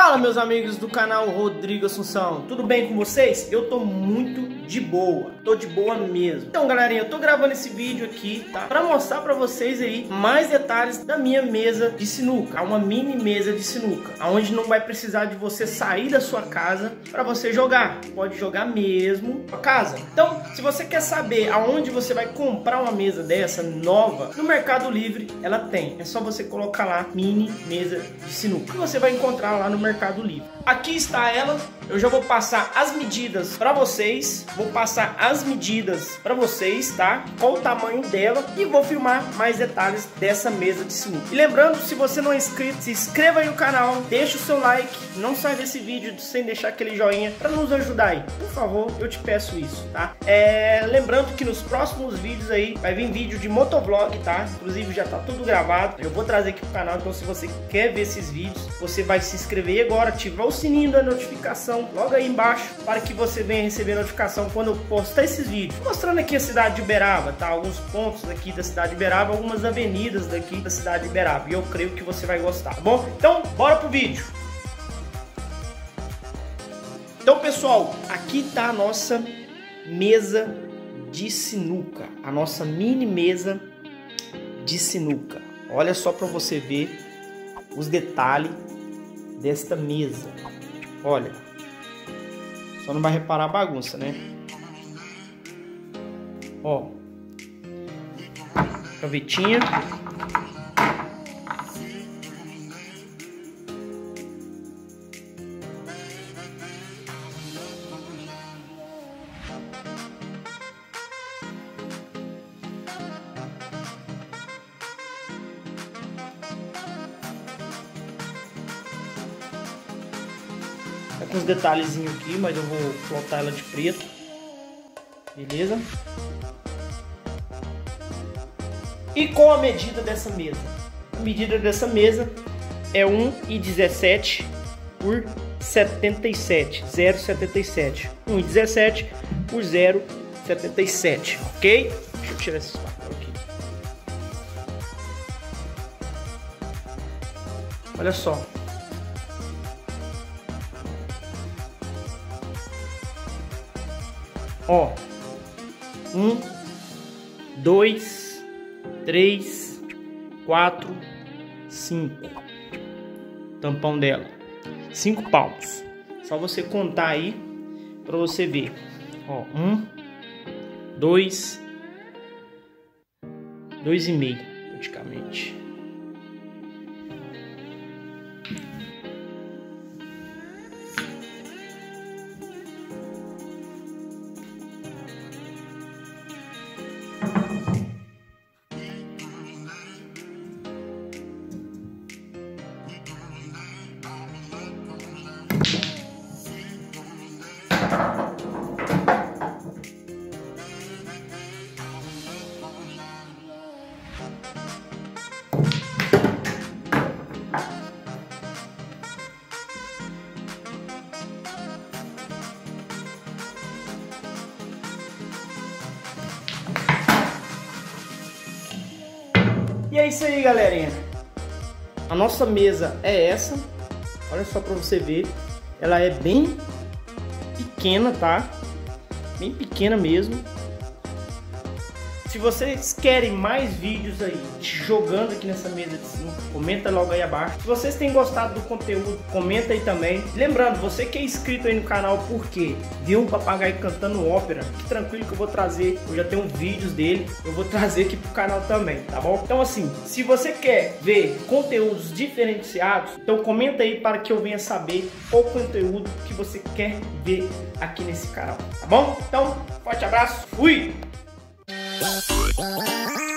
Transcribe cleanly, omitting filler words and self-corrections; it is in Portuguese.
Fala, meus amigos do canal Rodrigo Assunção, tudo bem com vocês? Eu tô muito de boa, tô de boa mesmo. Então, galerinha, eu tô gravando esse vídeo aqui, tá? Pra mostrar pra vocês aí mais detalhes da minha mesa de sinuca, uma mini mesa de sinuca, onde não vai precisar de você sair da sua casa pra você jogar. Pode jogar mesmo na casa. Então, se você quer saber aonde você vai comprar uma mesa dessa nova, no Mercado Livre ela tem. É só você colocar lá mini mesa de sinuca, que você vai encontrar lá no Mercado Livre. Aqui está ela. Eu já vou passar as medidas para vocês. Vou passar as medidas para vocês, tá? Qual o tamanho dela e vou filmar mais detalhes dessa mesa de sinuca. E lembrando, se você não é inscrito, se inscreva aí no canal, deixa o seu like, não sai desse vídeo sem deixar aquele joinha para nos ajudar aí. Por favor, eu te peço isso, tá? Lembrando que nos próximos vídeos aí vai vir vídeo de motovlog, tá? Inclusive já tá tudo gravado. Eu vou trazer aqui pro canal, então se você quer ver esses vídeos, você vai se inscrever agora, ativar o sininho da notificação logo aí embaixo para que você venha receber notificação quando eu postar esses vídeos. Mostrando aqui a cidade de Uberaba, tá? Alguns pontos aqui da cidade de Uberaba, algumas avenidas daqui da cidade de Uberaba. E eu creio que você vai gostar, tá bom? Então, bora pro vídeo. Então, pessoal, aqui tá a nossa mesa de sinuca, a nossa mini mesa de sinuca. Olha só para você ver os detalhes desta mesa. Olha, só não vai reparar a bagunça, né? Ó, gavetinha. Tá com uns detalhezinhos aqui, mas eu vou flotar ela de preto. Beleza? E com a medida dessa mesa? A medida dessa mesa é 1,17 por 77, 0,77. 1,17 por 0,77, ok? Deixa eu tirar esse papel aqui. Olha só. Ó, 1, 2, 3, 4, 5. Tampão dela, 5 palmos. Só você contar aí para você ver. Ó, 1, 2, 2,5 praticamente. E é isso aí, galerinha. A nossa mesa é essa. Olha só pra você ver. Ela é bem pequena, tá? Bem pequena mesmo. Se vocês querem mais vídeos aí jogando aqui nessa mesa de sinuca, comenta logo aí abaixo. Se vocês têm gostado do conteúdo, comenta aí também. Lembrando, você que é inscrito aí no canal, porque viu um papagaio cantando ópera, fique tranquilo que eu vou trazer, eu já tenho vídeos dele, eu vou trazer aqui pro canal também, tá bom? Então assim, se você quer ver conteúdos diferenciados, então comenta aí para que eu venha saber qual conteúdo que você quer ver aqui nesse canal, tá bom? Então, forte abraço, fui!